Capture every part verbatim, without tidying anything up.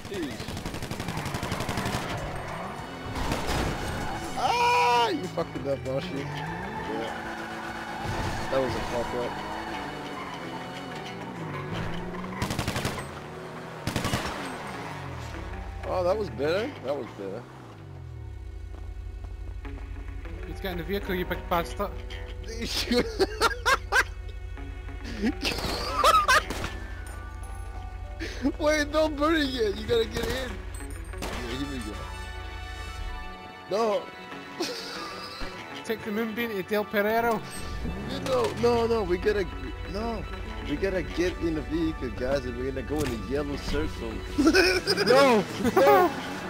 Jeez. Ah, you fucked it up, Boshi. Yeah. That was a fuck up. Oh, that was better. That was better. Let's get in the vehicle, you big bastard. Wait, don't burn it yet. You gotta get in. Yeah, here we go. No. Take the moonbeam to Del Perero. No, no, no. We gotta, no. We gotta get in the vehicle, guys, and we're gonna go in the yellow circle. No, no.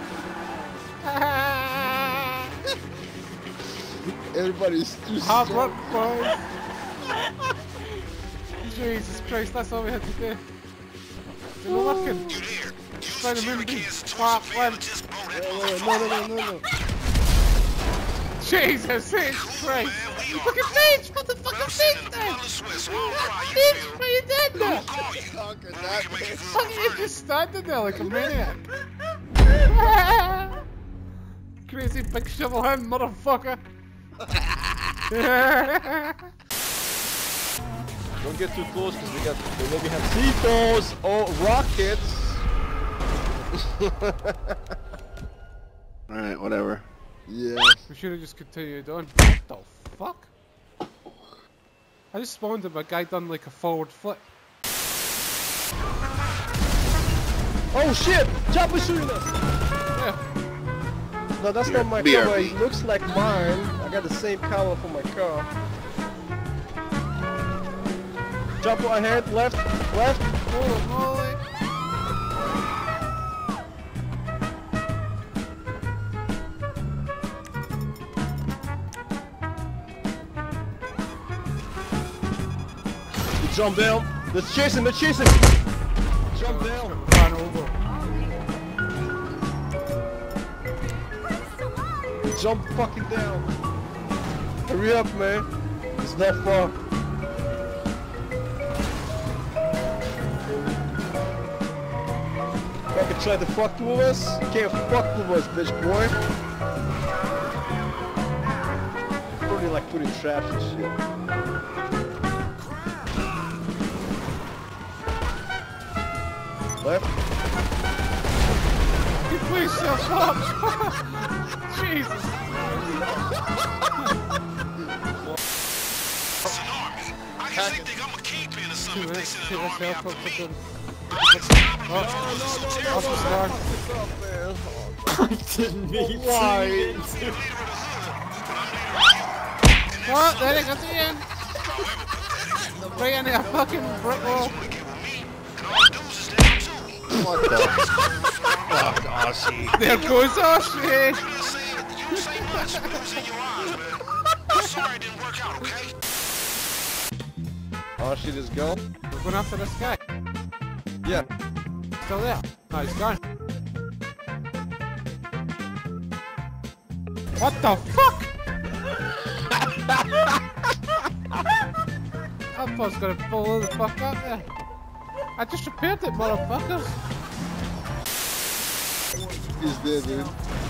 Everybody's too hard strong. work, boys. Jesus Christ, that's all we had to do. Is it not working? Try the moonbeam. Clap, one. No, no, no, no, no, no. Jesus Christ! You fucking bitch! What the fucking bitch then? Bitch, what you did there? Fucking you just standing there like a maniac. Crazy big shovel hand motherfucker. Don't get too close because we got they maybe have C fours or rockets. Alright, whatever. Yeah. We should have just continued on. What the fuck? I just spawned and my guy done like a forward flip. Oh shit! Chopper shooting us! Yeah. No, that's not my car. It looks like mine. I got the same color for my car. Chopper ahead, left, left. Holy moly. Jump down. Let's chase him. Let's chase him. Jump down. Run over. Jump fucking down. Hurry up, man. It's not far. Fucking try to fuck with us? You can't fuck with us, bitch boy. Probably like putting traps and shit. Left. You please shut up! Jesus! I guess they think I'm a kingpin or something if they send an army after me. Oh, I didn't mean why? what? There they got the end! Right in there, fucking brick wall! What the fuck, Aussie? There goes Aussie! You say much, but it was in your eyes, man. I'm sorry it didn't work out, okay? Aussie, let's go. We're going after this guy. Yeah. Still there. No, he's gone. What the fuck? That boat's gonna blow the fuck up there. I just repaired it, motherfuckers. He's dead, dude.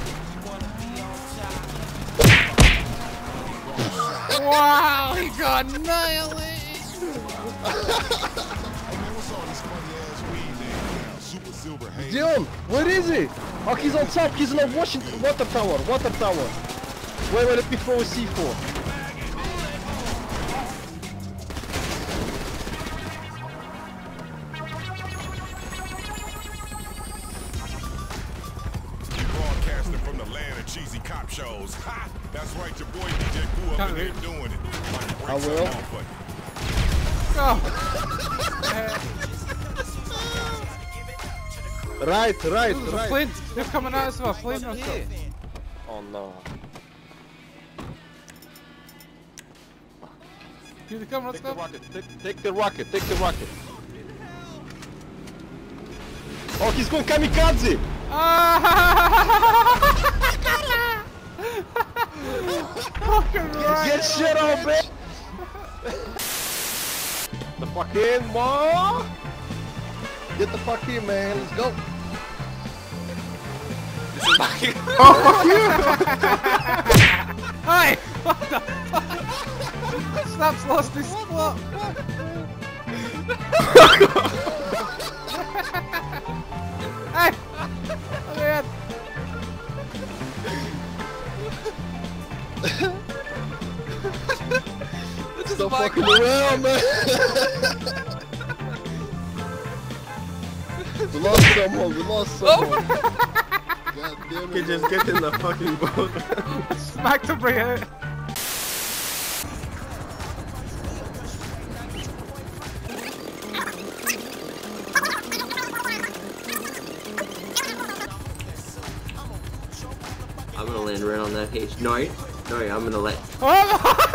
Wow, he got annihilated. Dylan, where is he? Oh, he's on top. He's in a Washington water tower. Water tower. Wait, wait, let me throw a C four. Broadcasting from the land of cheesy cop shows. Ha! That's right, your boy D J grew up in here doing it. I will. Go. Right, right, There's a right. plane. They're coming at us with a plane or something. Oh no. Here they come, let's Take the go. rocket. Take, take the rocket. Take the rocket. Oh, he's going kamikaze! Fucking right. Get shit on, bitch! The fuck in, ma! Get the fuck in, man. Let's go. Oh, fuck you! Hey! What the fuck? Snap's lost his spot! Hey! Oh, man. Stop fucking around, man! We lost someone, we lost someone! God damn it. You just get in the fucking boat. Smack to bring it. I'm gonna land right on that H. No, I- no, I'm gonna let. Oh!